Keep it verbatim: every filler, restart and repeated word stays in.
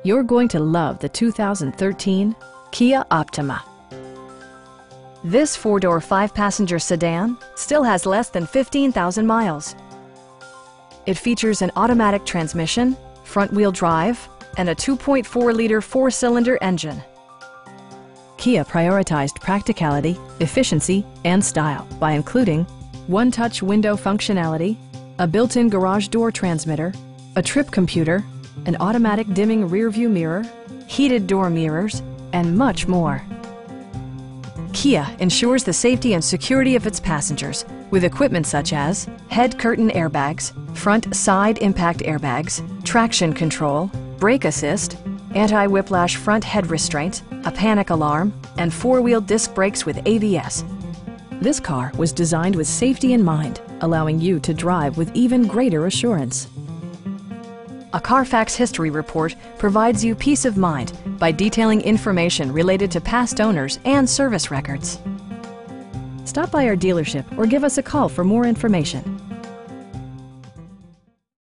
You're going to love the two thousand thirteen Kia Optima. This four-door, five-passenger sedan still has less than fifteen thousand miles. It features an automatic transmission, front-wheel drive, and a two point four liter four-cylinder engine. Kia prioritized practicality, efficiency, and style by including one-touch window functionality, a built-in garage door transmitter, a trip computer, an automatic dimming rearview mirror, heated door mirrors, and much more. Kia ensures the safety and security of its passengers with equipment such as head curtain airbags, front side impact airbags, traction control, brake assist, anti-whiplash front head restraints, a panic alarm, and four-wheel disc brakes with A B S. This car was designed with safety in mind, allowing you to drive with even greater assurance. A Carfax history report provides you peace of mind by detailing information related to past owners and service records. Stop by our dealership or give us a call for more information.